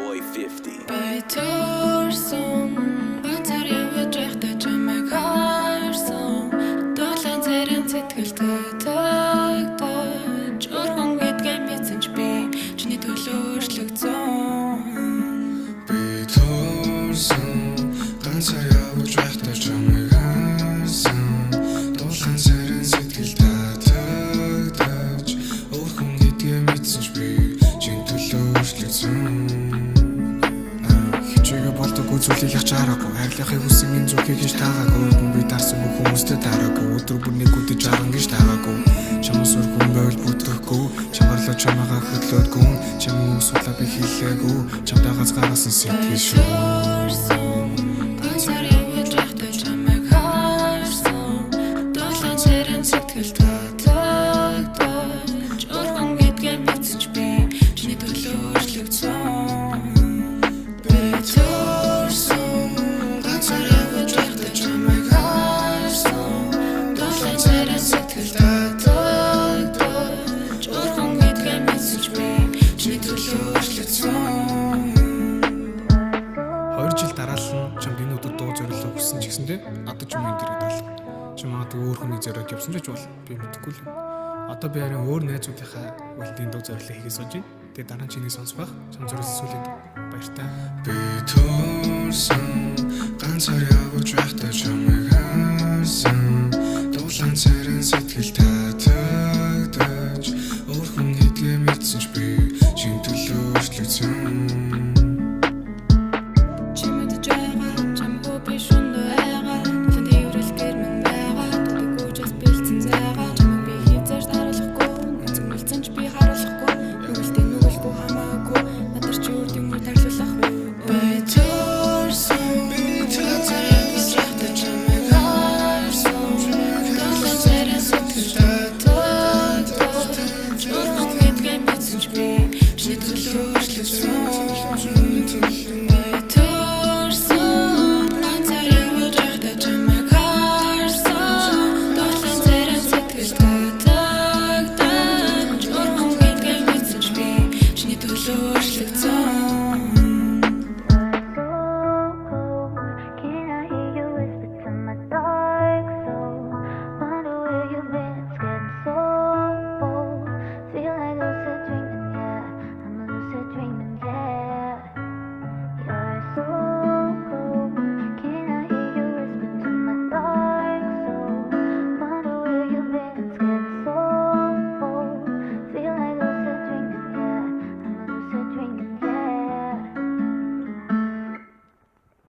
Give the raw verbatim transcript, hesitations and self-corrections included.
boy fifty. Зүйлийг чараагүй хайрлахыг хүсэн энэ зүгийг гэж таагаагүй хүн би дарсан бүх хүмүүстэй дараагүй өдөр бүр нэг үдэж аран гэж таагаагүй чамаас өөр хүн байвал бүтрэхгүй чамарлаа чамаагаа хөдлөөдгүй чамын үсвэлээ би хийлээгүй чамдаа газгараас сэтгэл шүү надад ч юм энэ дэрэг дал. Чи магадгүй өөр хүний зориод явсан ч бол би мэдэхгүй л. Одоо би харин өөр найзуудынхаа үлдийн дуу зориулаа хийгээ сууж байна. Тэгээ дараа нь чиний сонсох чам зориулсан сүлийн баяртай. Би төрсөн ганцаар явж байхдаа чамайг харсан. Дуулан царин сэтгэл татагдаж өөр хүн гэдгээ мэдсэн ч би чин төлөө өөрчлөгдсөн. She